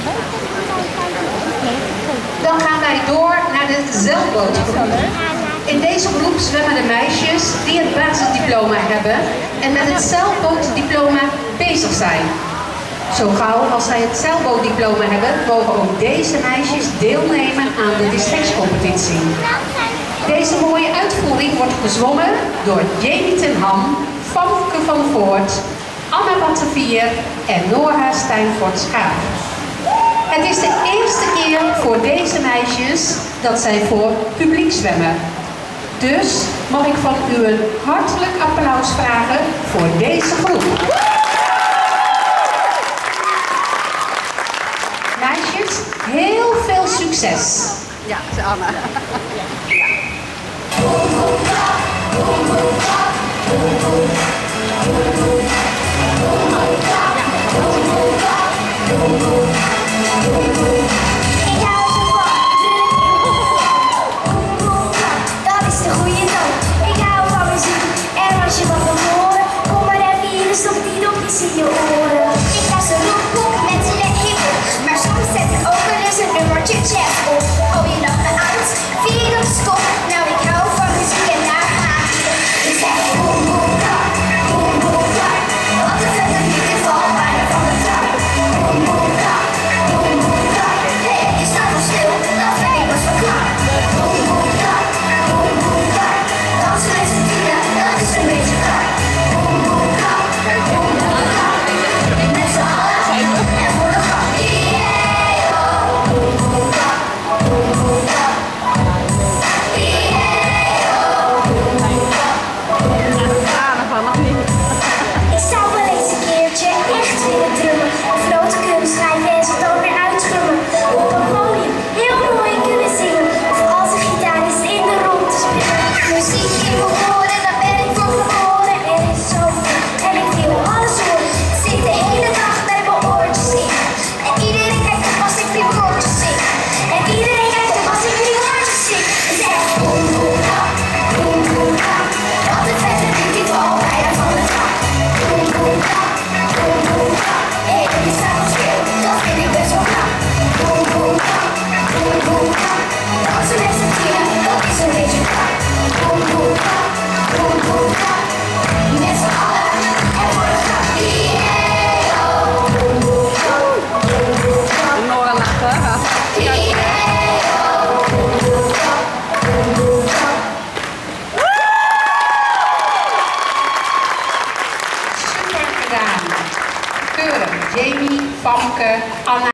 Dan gaan wij door naar de zeilbootgroep. In deze groep zwemmen de meisjes die het basisdiploma hebben en met het zeilbootdiploma bezig zijn. Zo gauw als zij het zeilbootdiploma hebben, mogen ook deze meisjes deelnemen aan de districtscompetitie. Deze mooie uitvoering wordt gezwommen door Jamie ten Ham, Famke van Voort, Anna Battevier en Nora Stijnvoort-Schaap. Het is de eerste keer voor deze meisjes dat zij voor publiek zwemmen. Dus mag ik van u een hartelijk applaus vragen voor deze groep. Meisjes, heel veel succes! Ja, dat is Anna. Dat is de goede toon. Ik hou van muziek. En als je wat wil horen, kom maar even hier en stop die dopjes in je oren. Ik luister rockpop met de hiphop, maar soms zet ik ook wel eens een nummertje jazz op. Oh, je lacht me uit, vind je dat stop? Nou, ik hou van muziek en daar gaat het. Ik zeg boem boem klap, boem boem klap. Wat een vette muziek, ik val bijna van de trap. Boem boem klap, boem boem klap. Hey, je staat nog stil, dat vind ik best wel knap. Boem boem klap, boem boem klap. Dansen met z'n tienen, dat is een beetje raar. Boem boem klap, boem boem klap. Met z'n allen en voor de grap. Yeah, oh. Boem boem klap, boem boem klap. Ik zou wel eens een keertje echt willen drummen, of noten kunnen schrijven en ze dan weer uitschummen. Op een podium heel mooi kunnen zingen, of als een gitarist in de rondte springen. Muziek in mijn oren, daar ben ik voor geboren. Er is zoveel en ik wil alles horen. Ik zit de hele dag met mijn oortjes in. En iedereen kijkt op als ik die woordjes zing. En iedereen kijkt op als ik die woordjes zing. En zegt boem boem klap, boem boem klap. Wat een vette muziek, ik val bijna van de trap. Boem boem klap, boem boem klap. Hey, je staat nog stil, dat vind ik best wel knap. Boem boem klap, boem boem klap. Dansen met z'n tienen, dat is een beetje krap. Boem boem klap, boem boem klap. Met z'n allen en voor de grap. Yeah, oh. Boem boem klap, boem boem klap. Nora lachen. Yeah, oh. Boem boem klap, boem boem klap. Super gedaan. Keurig. Jamie, Famke, Anna.